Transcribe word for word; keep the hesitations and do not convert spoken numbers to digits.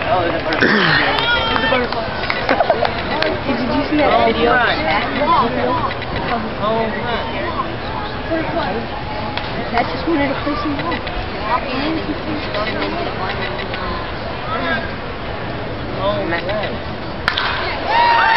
Oh, there's a butterfly. There's a butterfly. Did you see that Oh, video? right. Oh, Butterfly. That just wanted to play some ball. oh, man.